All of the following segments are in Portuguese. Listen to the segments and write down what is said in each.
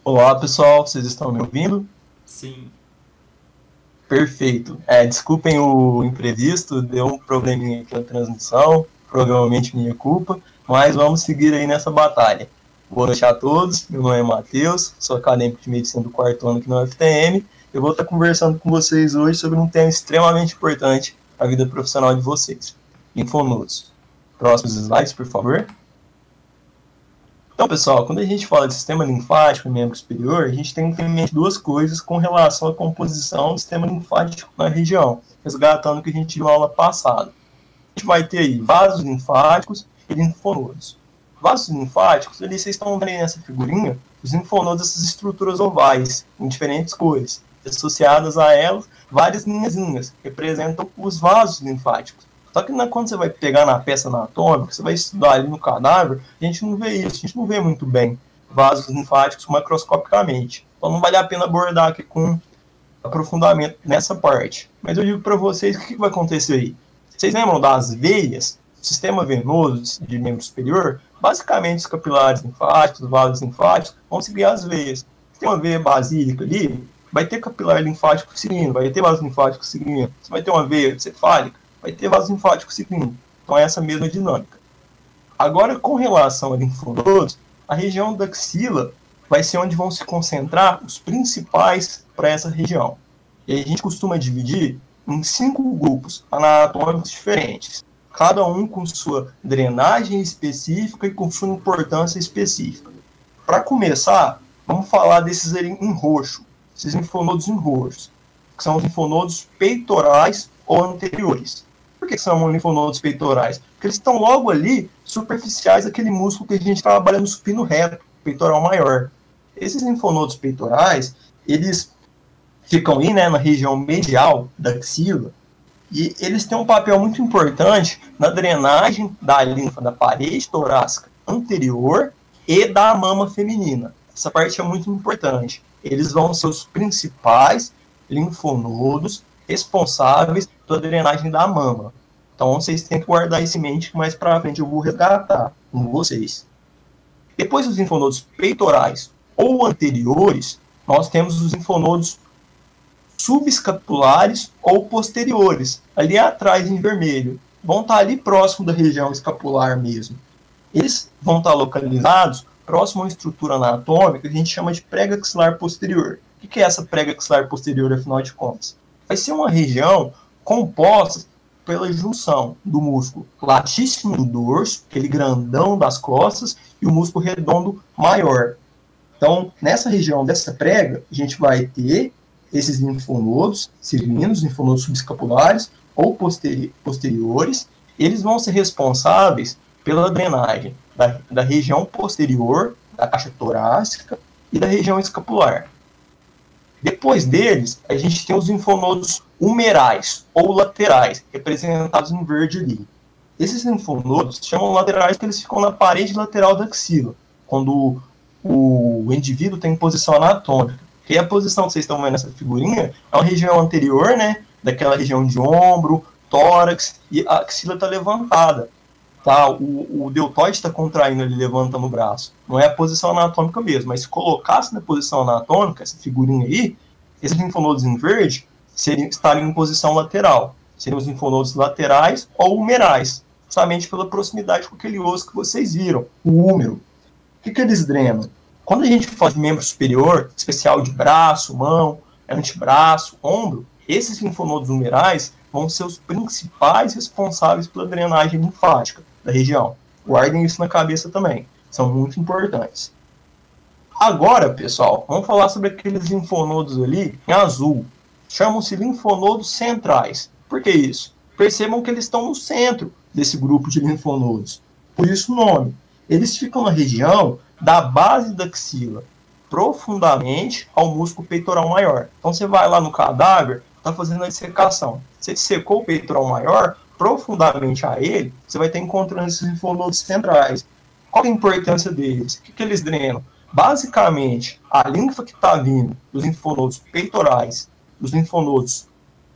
Olá, pessoal, vocês estão me ouvindo? Sim. Perfeito. Desculpem o imprevisto, deu um probleminha aqui na transmissão, provavelmente minha culpa, mas vamos seguir aí nessa batalha. Boa noite a todos, meu nome é Matheus, sou acadêmico de medicina do quarto ano aqui no UFTM. Eu vou estar conversando com vocês hoje sobre um tema extremamente importante para a vida profissional de vocês: linfonodos. Próximos slides, por favor. Então, pessoal, quando a gente fala de sistema linfático e membro superior, a gente tem que ter em mente duas coisas com relação à composição do sistema linfático na região, resgatando o que a gente viu na aula passada. A gente vai ter aí vasos linfáticos e linfonodos. Vasos linfáticos, ali vocês estão vendo aí nessa figurinha, os linfonodos, essas estruturas ovais, em diferentes cores. Associadas a elas, várias linhazinhas, que representam os vasos linfáticos. Só que quando você vai pegar na peça anatômica, você vai estudar ali no cadáver, a gente não vê isso, a gente não vê muito bem vasos linfáticos macroscopicamente. Então não vale a pena abordar aqui com aprofundamento nessa parte. Mas eu digo para vocês o que vai acontecer aí. Vocês lembram das veias? Sistema venoso de membro superior? Basicamente os capilares linfáticos, os vasos linfáticos, vão seguir as veias. Tem uma veia basílica ali, vai ter capilar linfático seguindo, vai ter vaso linfático seguindo. Você vai ter uma veia cefálica, vai ter vaso linfático seguindo. Então é essa mesma dinâmica. Agora, com relação a linfonodos, a região da axila vai ser onde vão se concentrar os principais para essa região. E a gente costuma dividir em 5 grupos anatômicos diferentes, cada um com sua drenagem específica e com sua importância específica. Para começar, vamos falar desses ali em roxo, esses linfonodos em roxo, que são os linfonodos peitorais ou anteriores. Por que são linfonodos peitorais? Porque eles estão logo ali, superficiais àquele músculo que a gente trabalha no supino reto, peitoral maior. Esses linfonodos peitorais, eles ficam aí, né, na região medial da axila, e eles têm um papel muito importante na drenagem da linfa da parede torácica anterior e da mama feminina. Essa parte é muito importante. Eles vão ser os principais linfonodos responsáveis pela drenagem da mama. Então vocês têm que guardar isso em mente, que mais para frente eu vou resgatar com vocês. Depois dos linfonodos peitorais ou anteriores, nós temos os linfonodos subescapulares ou posteriores, ali atrás em vermelho. Vão estar ali próximo da região escapular mesmo. Eles vão estar localizados próximo a uma estrutura anatômica que a gente chama de prega axilar posterior. O que é essa prega axilar posterior, afinal de contas? Vai ser uma região composta pela junção do músculo latíssimo do dorso, aquele grandão das costas, e o músculo redondo maior. Então, nessa região dessa prega, a gente vai ter esses linfonodos cilinos, linfonodos subescapulares ou posteriores. Eles vão ser responsáveis pela drenagem da região posterior, da caixa torácica e da região escapular. Depois deles, a gente tem os linfonodos humerais ou laterais, representados em verde ali. Esses linfonodos se chamam laterais porque eles ficam na parede lateral da axila, quando o indivíduo tem posição anatômica. Que a posição que vocês estão vendo nessa figurinha é uma região anterior, né, daquela região de ombro, tórax, e a axila está levantada. Tá? O deltoide está contraindo, ele levantando o braço. Não é a posição anatômica mesmo, mas se colocasse na posição anatômica, essa figurinha aí, esses linfonodos em verde estariam em posição lateral. Seriam os linfonodos laterais ou humerais, justamente pela proximidade com aquele osso que vocês viram, o húmero. O que eles drenam? Quando a gente fala de membro superior, especial de braço, mão, antebraço, ombro, esses linfonodos humerais vão ser os principais responsáveis pela drenagem linfática da região. Guardem isso na cabeça também, são muito importantes. Agora, pessoal, vamos falar sobre aqueles linfonodos ali em azul. Chamam-se linfonodos centrais. Por que isso? Percebam que eles estão no centro desse grupo de linfonodos. Por isso o nome. Eles ficam na região da base da axila, profundamente ao músculo peitoral maior. Então você vai lá no cadáver, está fazendo a dissecação. Você dissecou o peitoral maior, profundamente a ele, você vai estar encontrando esses linfonodos centrais. Qual é a importância deles? O que eles drenam? Basicamente, a linfa que está vindo dos linfonodos peitorais, dos linfonodos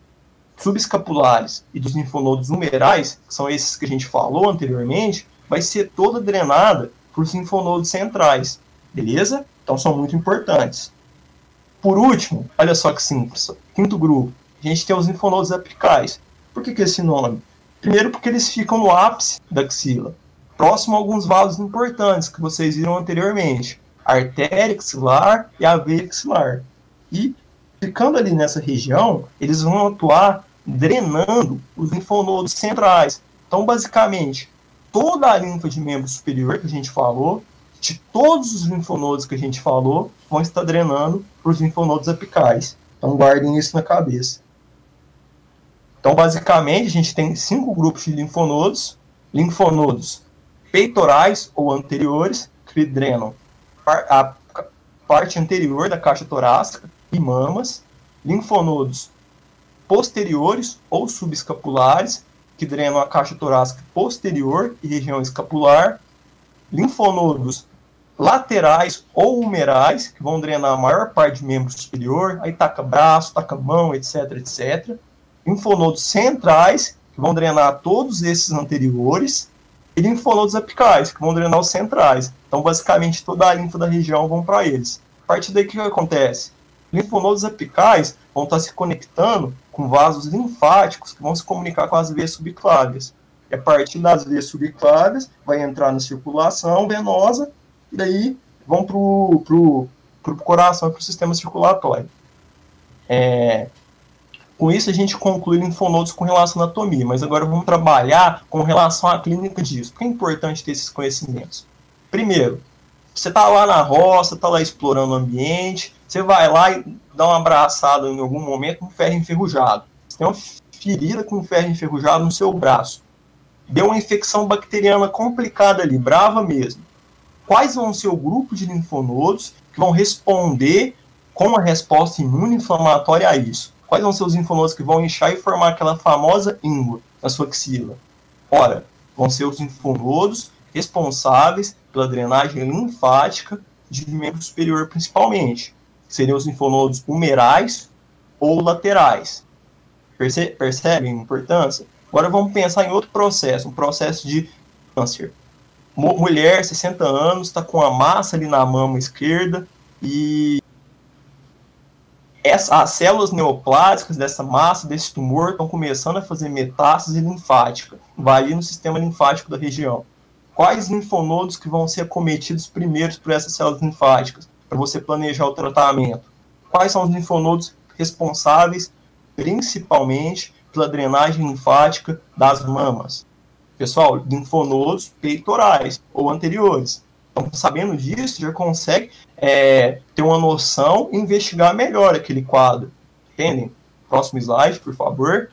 subescapulares e dos linfonodos humerais, que são esses que a gente falou anteriormente, vai ser toda drenada por linfonodos centrais. beleza? Então são muito importantes. Por último, olha só que simples, quinto grupo, a gente tem os linfonodos apicais. Por que esse nome? Primeiro porque eles ficam no ápice da axila, próximo a alguns vasos importantes que vocês viram anteriormente, a artéria axilar e a veia axilar. E ficando ali nessa região, eles vão atuar drenando os linfonodos centrais. Então, basicamente, toda a linfa de membro superior que a gente falou, de todos os linfonodos que a gente falou, vão estar drenando para os linfonodos apicais. Então, guardem isso na cabeça. Então, basicamente, a gente tem 5 grupos de linfonodos. Linfonodos peitorais ou anteriores, que drenam a parte anterior da caixa torácica e mamas. Linfonodos posteriores ou subescapulares, que drenam a caixa torácica posterior e região escapular. Linfonodos laterais ou humerais, que vão drenar a maior parte do membro superior, aí taca braço, taca mão, etc, etc. Linfonodos centrais, que vão drenar todos esses anteriores, e linfonodos apicais, que vão drenar os centrais. Então, basicamente, toda a linfa da região vão para eles. A partir daí, o que acontece? Linfonodos apicais vão estar se conectando com vasos linfáticos que vão se comunicar com as veias subclávias. E a partir das veias subclávias, vai entrar na circulação venosa, e daí vão para o coração e para o sistema circulatório. Com isso, a gente conclui linfonodos com relação à anatomia, mas agora vamos trabalhar com relação à clínica disso. Por que é importante ter esses conhecimentos? Primeiro, você está lá na roça, está lá explorando o ambiente, você vai lá e dá uma abraçada em algum momento com ferro enferrujado. Você tem uma ferida com ferro enferrujado no seu braço. Deu uma infecção bacteriana complicada ali, brava mesmo. Quais vão ser o grupo de linfonodos que vão responder com a resposta imune-inflamatória a isso? Quais vão ser os linfonodos que vão inchar e formar aquela famosa íngua na sua axila? Ora, vão ser os linfonodos responsáveis pela drenagem linfática de membro superior principalmente. Seriam os linfonodos humerais ou laterais. Percebem a importância? Agora vamos pensar em outro processo, um processo de câncer. Mulher, 60 anos, está com a massa ali na mama esquerda e as células neoplásicas dessa massa, desse tumor, estão começando a fazer metástase linfática. Vai ali no sistema linfático da região. Quais linfonodos que vão ser acometidos primeiros por essas células linfáticas, para você planejar o tratamento? Quais são os linfonodos responsáveis, principalmente, pela drenagem linfática das mamas? Pessoal, linfonodos peitorais ou anteriores. Então, sabendo disso, já consegue ter uma noção e investigar melhor aquele quadro. Entendem? Próximo slide, por favor.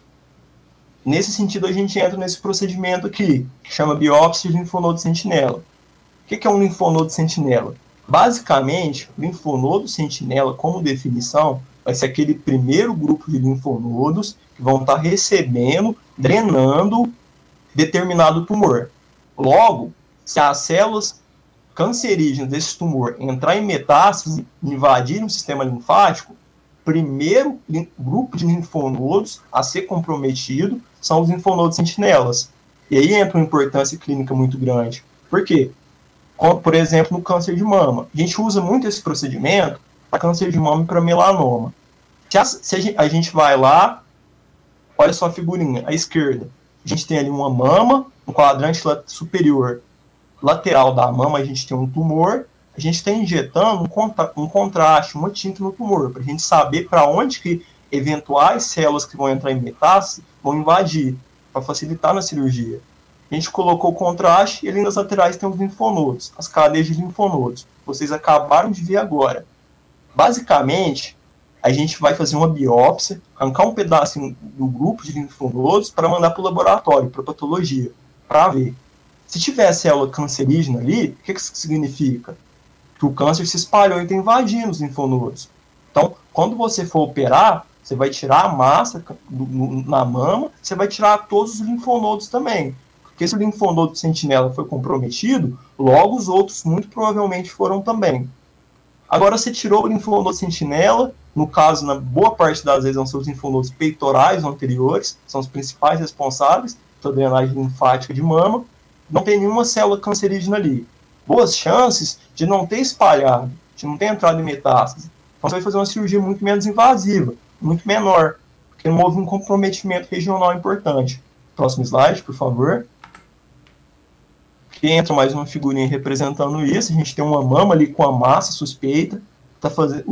Nesse sentido, a gente entra nesse procedimento aqui, que chama biópsia de linfonodo sentinela. O que é um linfonodo sentinela? Basicamente, o linfonodo sentinela, como definição, vai ser aquele primeiro grupo de linfonodos que vão estar recebendo, drenando determinado tumor. Logo, se as células cancerígenas desse tumor entrar em metástase e invadir o sistema linfático, o primeiro grupo de linfonodos a ser comprometido são os linfonodos sentinelas. E aí entra uma importância clínica muito grande. Por quê? Por exemplo, no câncer de mama. A gente usa muito esse procedimento para câncer de mama e para melanoma. Se a gente vai lá, olha só a figurinha, à esquerda. A gente tem ali uma mama, no quadrante superior lateral da mama, a gente tem um tumor, a gente está injetando um contraste, uma tinta no tumor, para a gente saber para onde que eventuais células que vão entrar em metástase vão invadir, para facilitar na cirurgia. A gente colocou o contraste e ali nas laterais tem os linfonodos, as cadeias de linfonodos. Vocês acabaram de ver agora. Basicamente, a gente vai fazer uma biópsia, arrancar um pedacinho do grupo de linfonodos para mandar para o laboratório, para a patologia, para ver. Se tiver célula cancerígena ali, o que isso significa? Que o câncer se espalhou e está invadindo os linfonodos. Então, quando você for operar, você vai tirar a massa na mama, você vai tirar todos os linfonodos também. Porque se o linfonodo sentinela foi comprometido, logo os outros muito provavelmente foram também. Agora você tirou o linfonodo sentinela, no caso, na boa parte das vezes, são os linfonodos peitorais ou anteriores, são os principais responsáveis pela drenagem linfática de mama. Não tem nenhuma célula cancerígena ali. boas chances de não ter espalhado, de não ter entrado em metástase. Então você vai fazer uma cirurgia muito menos invasiva, muito menor, porque não houve um comprometimento regional importante. Próximo slide, por favor. Aqui entra mais uma figurinha representando isso. A gente tem uma mama ali com a massa suspeita, está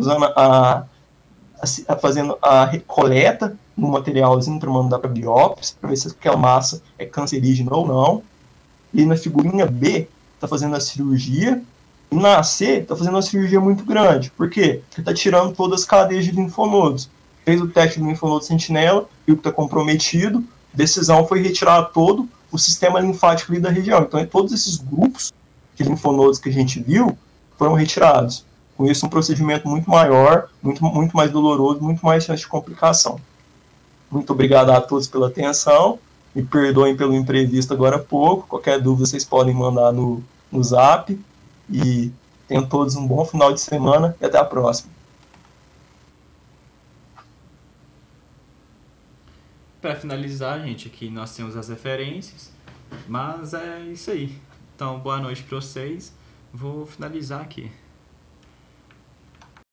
fazendo a coleta no materialzinho para mandar para biópsia, para ver se aquela massa é cancerígena ou não. E na figurinha B, está fazendo a cirurgia. E na C, está fazendo uma cirurgia muito grande. Por quê? Porque está tirando todas as cadeias de linfonodos. Fez o teste do linfonodo sentinela, viu que está comprometido. Decisão foi retirar todo o sistema linfático ali da região. Então, todos esses grupos de linfonodos que a gente viu foram retirados. Com isso, um procedimento muito maior, muito mais doloroso, muito mais chance de complicação. Muito obrigado a todos pela atenção. Me perdoem pelo imprevisto agora há pouco. Qualquer dúvida vocês podem mandar no zap. E tenham todos um bom final de semana e até a próxima. Para finalizar, gente, aqui nós temos as referências, mas é isso aí. Então, boa noite para vocês. Vou finalizar aqui.